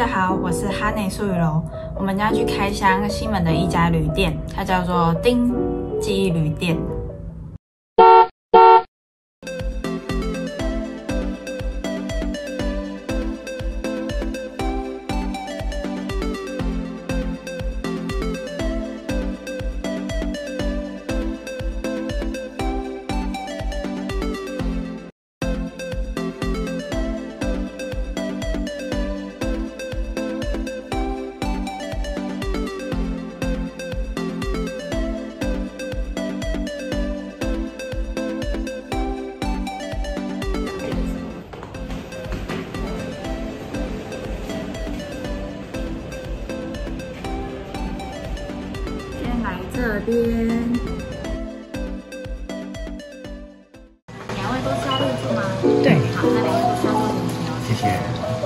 家好，我是哈内素语楼。我们要去开箱西门的一家旅店，它叫做丁记忆旅店。这边，两位都是要入住吗？对，好，那两位都是要入住，谢谢。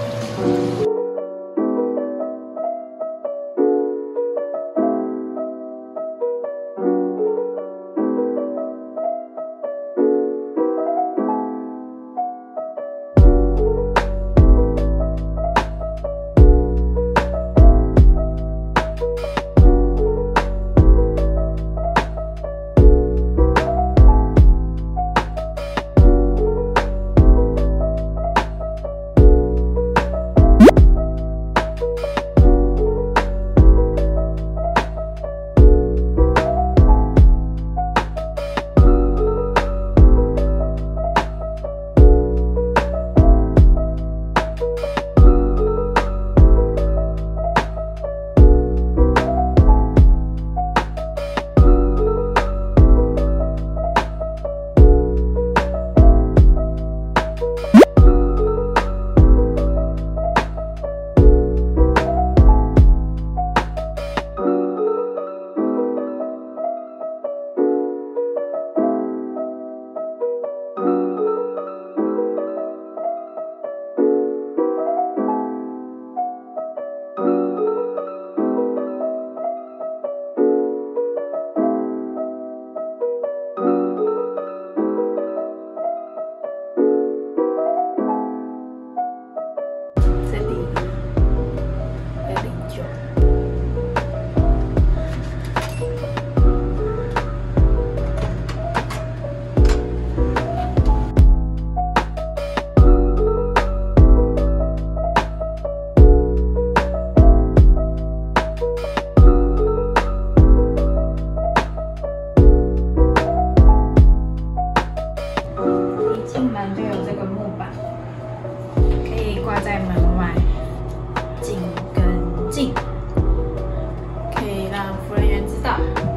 就有这个木板，可以挂在门外，紧跟进，可以让服务人员知道。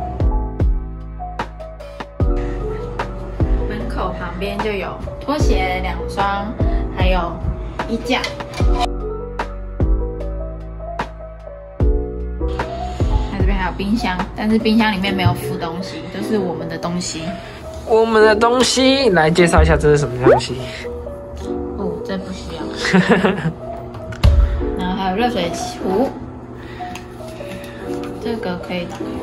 门口旁边就有拖鞋2双，还有衣架。那这边还有冰箱，但是冰箱里面没有附东西，都是我们的东西。 我们的东西来介绍一下，这是什么东西？ 哦，这不需要。然后还有热水壶，这个可以打开，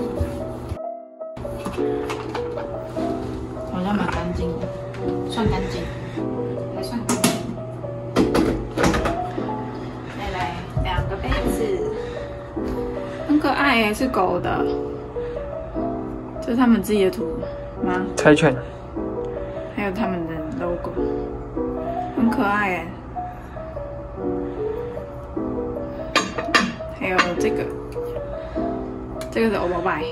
好像蛮干净的，算干净，还算干净。再来2个杯子，很可爱耶，是狗的，这是他们自己的图吗？ 柴犬， 还有他们的 logo， 很可爱耶。还有这个是欧宝拜，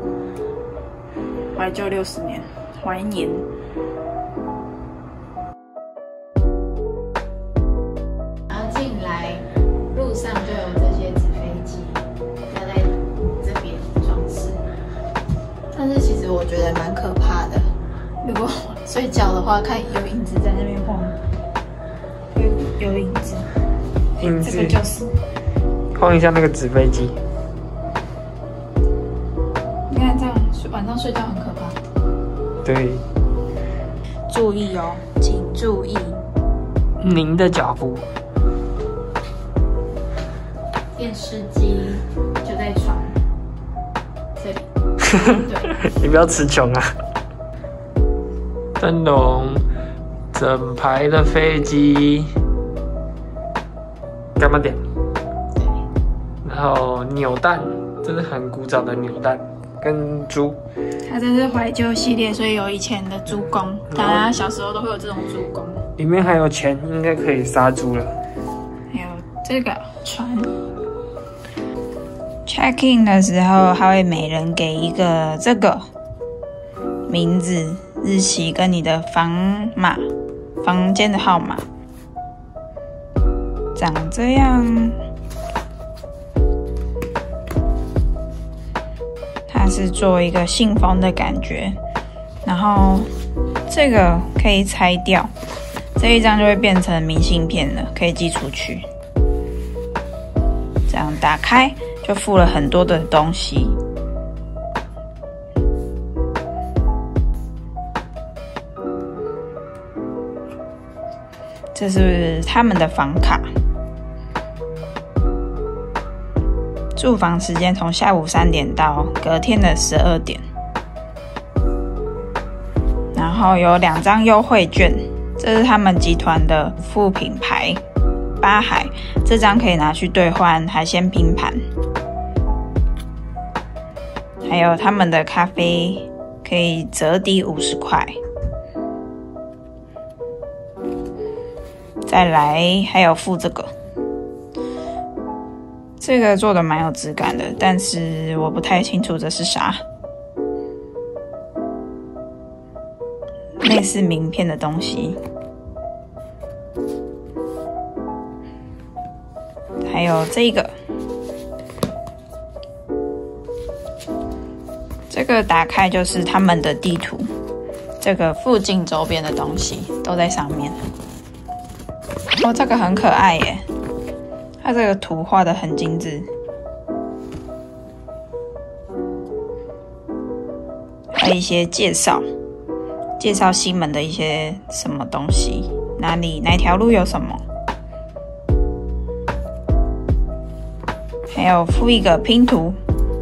怀旧60年，怀念。然后进来路上就有这些纸飞机，要在这边装饰。但是其实我觉得蛮可怕的。如果睡觉的话，看有影子在那边晃，有影子， 影子， 这个就是晃一下那个纸飞机。 你看这样晚上睡觉很可怕。 对， 注意哦，请注意您的脚步。 电视机就在床这里。对， 你不要词穷啊。灯笼，整排的飞机，干嘛点？ 然后扭蛋，这是很古早的扭蛋，跟猪。 它这是怀旧系列，所以有以前的猪公，大家小时候都会有这种猪公。 里面还有钱，应该可以杀猪了。 还有这个船。check in 的时候，他会每人给一个这个名字、日期跟你的房间的号码，长这样。它是做一个信封的感觉，然后这个可以拆掉，这一张就会变成明信片了，可以寄出去。这样打开就附了很多的东西。这是他们的房卡，住房时间从下午3点到隔天的12点，然后有2张优惠券，这是他们集团的副品牌八海，这张可以拿去兑换海鲜拼盘，还有他们的咖啡可以折抵50块。再来还有附这个做的蛮有质感的，但是我不太清楚这是啥，类似名片的东西。还有这个打开就是他们的地图，这个附近周边的东西都在上面。哦，这个很可爱耶，它这个图画的很精致，还有一些介绍西门的一些什么东西，哪条路有什么，还有附一个拼图，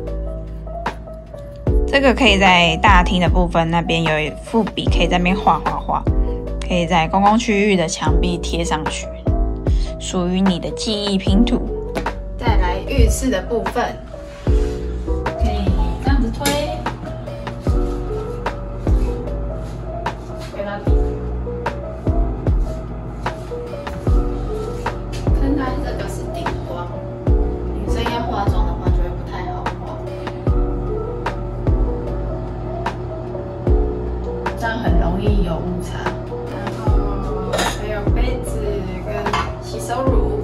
这个可以在大厅的部分那边有附笔，可以在那边画，可以在公共区域的墙壁贴上去，属于你的记忆拼图。再来浴室的部分，可以这样子推到底。看看这个是顶光，女生要化妆的话就会不太好画，这样很容易有误差。还有杯子跟洗手乳，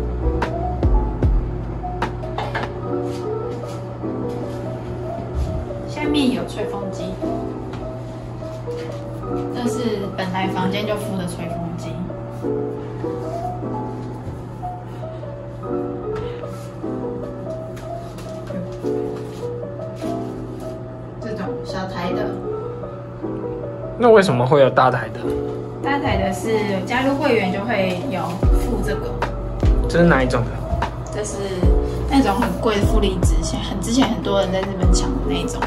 下面有吹风机，这是本来房间就附的吹风机。这种小台的。 那为什么会有大台的？ 大台的是加入会员就会有附这个。 这是哪一种的？ 这是那种很贵的负离子，之前很多人在日本抢的那种。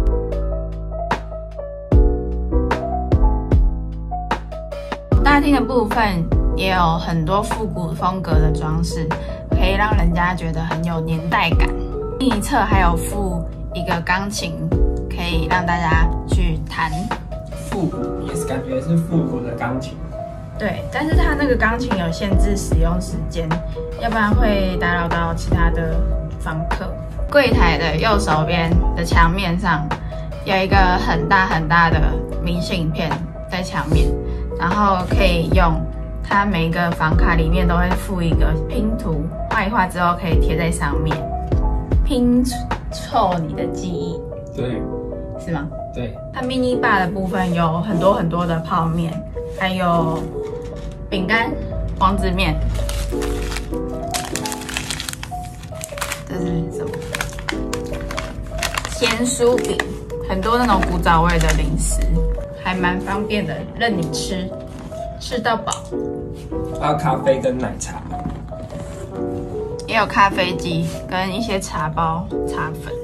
大厅的部分也有很多复古风格的装饰，可以让人家觉得很有年代感。另一侧还有附一个钢琴，可以让大家去弹。 复古也是感觉是复古的钢琴。 对，但是它那个钢琴有限制使用时间，要不然会打扰到其他的房客。柜台的右手边的墙面上有一个很大的明信片在墙面，然后可以用它每一个房卡里面都会附一个拼图，画一画之后可以贴在上面，拼凑你的记忆。 对， 是吗？ 对。 它 mini bar 的部分有很多的泡面，还有饼干、王子面。这是什么？咸酥饼，很多那种古早味的零食，还蛮方便的，任你吃到饱。 还有咖啡跟奶茶， 也有咖啡机跟一些茶包、茶粉，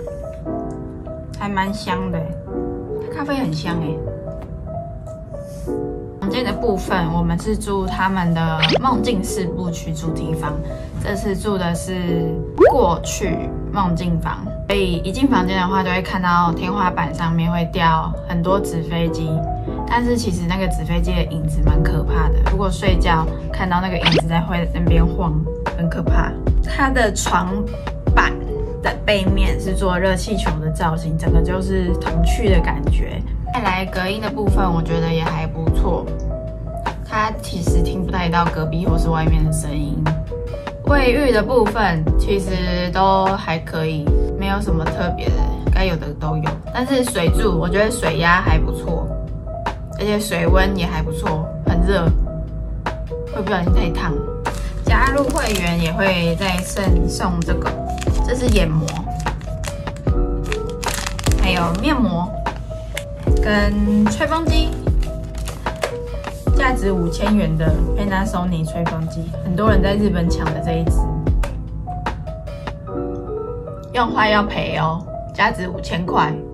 还蛮香的。咖啡很香哎。房间间的部分，我们是住他们的梦境4部曲主题房，这次住的是过去梦境房，所以一进房间的话，就会看到天花板上面会掉很多纸飞机，但是其实那个纸飞机的影子蛮可怕的，如果睡觉看到那个影子在那边晃，很可怕。它的床板的背面是做热气球的造型，整个就是童趣的感觉。再来隔音的部分，我觉得也还不错，它其实听不太到隔壁或是外面的声音。卫浴的部分其实都还可以，没有什么特别的，该有的都有。但是水柱，我觉得水压还不错，而且水温也还不错，很热，会不小心太烫。加入会员也会再送这个，这是眼膜，还有面膜跟吹风机。价值5000元的 Panasonic 吹风机，很多人在日本抢的这一支，用坏要赔哦，价值5000块。